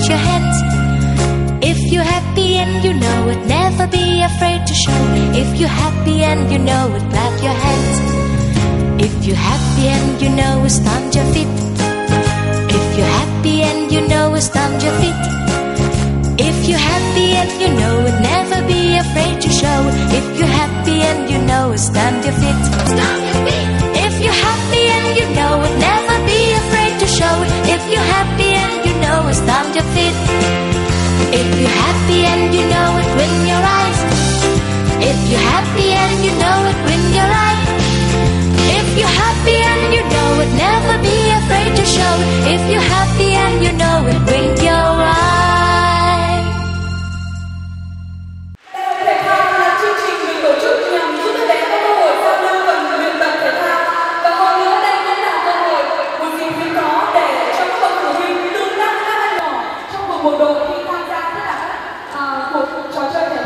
your hands. If you're happy and you know it, never be afraid to show. If you're happy and you know it, clap your hands. If you're happy and you know it, stomp your feet. If you're happy and you know it, stomp your feet. If you're happy and you know it, never be afraid to show. If you're happy and you know it, stomp your feet. Stomp your feet. If you're happy and you know it, never be afraid to show. If you're happy and you know it, stomp your feet. If you're happy and you know it, win your eyes. If you're happy and you know it, win your eyes. If you're happy and you know it, never be afraid to show. If you're happy and you know it, win your eyes. Thể thao là chương trình được tổ chức nhằm giúp các bé có cơ hội giao lưu và luyện tập thể thao, và hơn nữa đây cũng là cơ hội, một dịp hiếm có để cho các bậc phụ huynh tương tác với các em nhỏ trong một bộ đội khi tham gia tất cả các cuộc trò chơi thể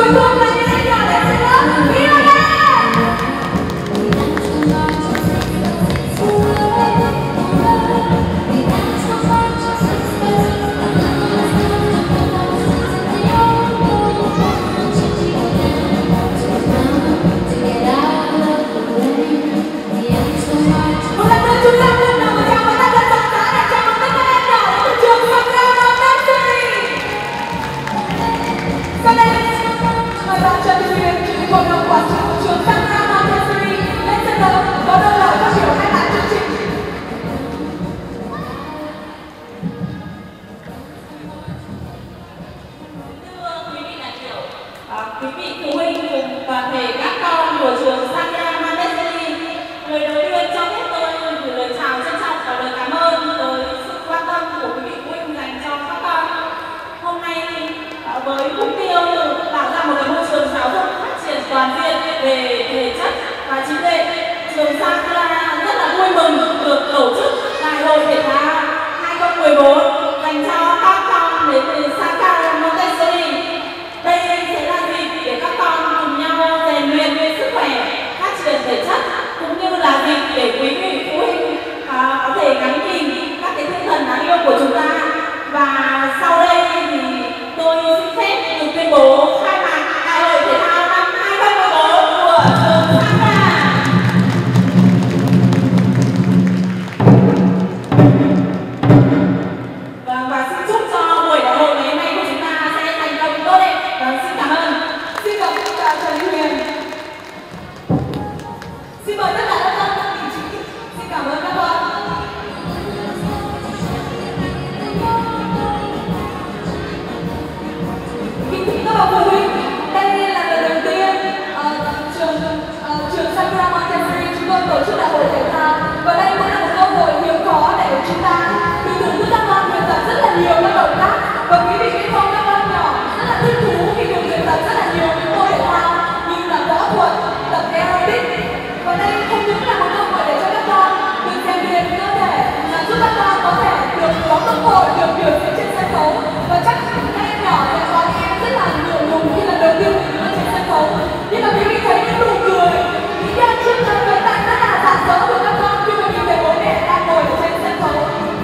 cuối cùng là những em nhỏ đẹp trên lớp Violet. Một lần nữa chúng ta cùng nào một tràng pháo tay thật rộng rãi để chào mừng tất cả em nhỏ đến từ trường Sakura Nursery. Sau đây, mời bạn Trần Thị Huyền, chủ tịch hội đồng quản trị của trường Sakura Nursery lên sân khấu có đôi lời phát biểu khai mạc chương trình. Thưa quý vị đại biểu, quý vị phụ huynh cùng toàn thể các con của trường Sakura Nursery, lời đầu tiên cho phép tôi gửi lời chào trân trọng và lời cảm ơn tới sự quan tâm của quý vị phụ huynh dành cho các con. Hôm nay với mục tiêu tạo ra một môi trường giáo dục phát triển toàn diện về thể chất và trí tuệ, trường Sakura rất là vui mừng được tổ chức đại hội thể thao 2014 dành cho các con đến từ Sakura Montessori. Đây sẽ là dịp để các con cùng nhau rèn luyện về sức khỏe, phát triển thể chất, cũng như là dịp để quý vị phụ huynh có thể ngắm nhìn các cái tinh thần đáng yêu của chúng ta. Và sau đây thì tôi xin phép được tuyên bố khai mạc đại hội thể thao năm 2014 của trường Sakura. Và xin chúc cho buổi đại hội ngày hôm nay của chúng ta sẽ thành công tốt đẹp. Xin cảm ơn. Xin cảm ơn bà Trần Thị Huyền. Xin mời tất cả các con lên vị trí. Xin cảm ơn các con. Kính thưa các bậc phụ huynh, đây là lần đầu tiên trường Sakura Montessori chúng tôi tổ chức đại hội thể thao, và đây cũng là một cơ hội hiếm có để chúng ta được thưởng thức các con luyện tập rất là nhiều các động tác, và quý vị biết không, các con nhỏ rất là thích thú khi được luyện tập rất là nhiều những môn thể thao như là võ thuật, tập aerobic, và đây không những là một cơ hội để cho các con được rèn luyện cơ thể mà giúp các con có thể được có cơ hội được biểu diễn trên sân khấu, và chắc các em nhỏ sẽ có những em rất là ngượng ngùng khi lần đầu tiên mình đứng trên sân khấu, nhưng mà quý vị thấy những nụ cười, những chân trước tay với tay rất là rạng rỡ của các con khi mà nhìn thấy bố mẹ đang ngồi ở trên sân khấu,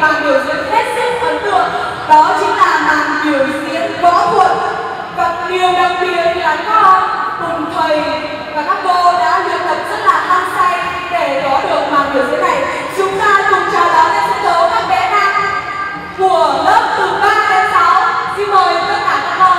màn biểu diễn hết sức ấn tượng, đó chính là màn biểu diễn võ thuật. Và điều đặc biệt là các con cùng thầy và các cô đã luyện tập rất là hăng say để có được màn biểu diễn này. Chúng ta cùng chào đón lên sân khấu các bé nam của lớp từ 3 đến 6. Xin mời tất cả các con.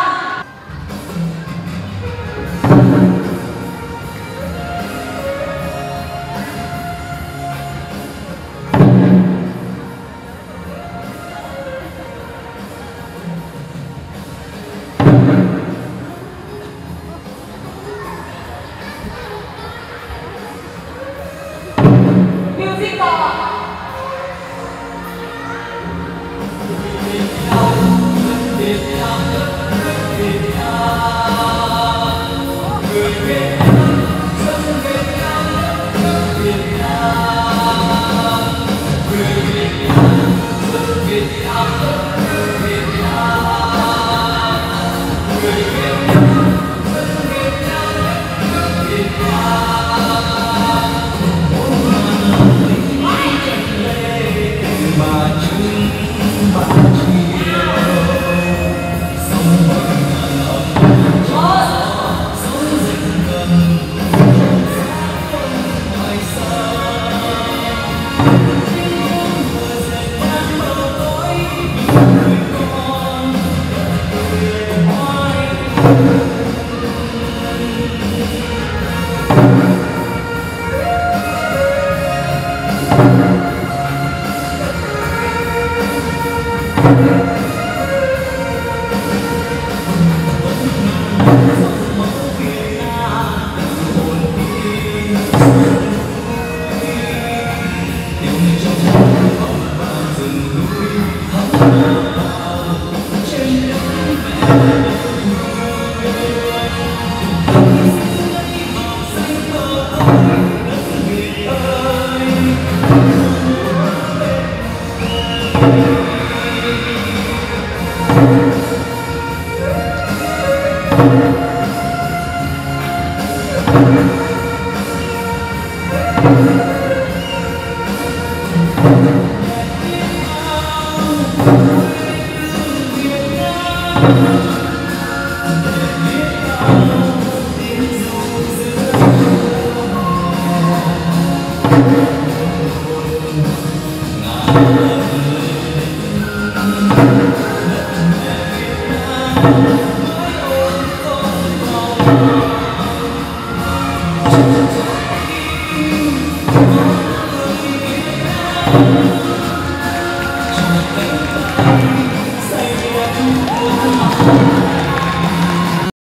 Chúng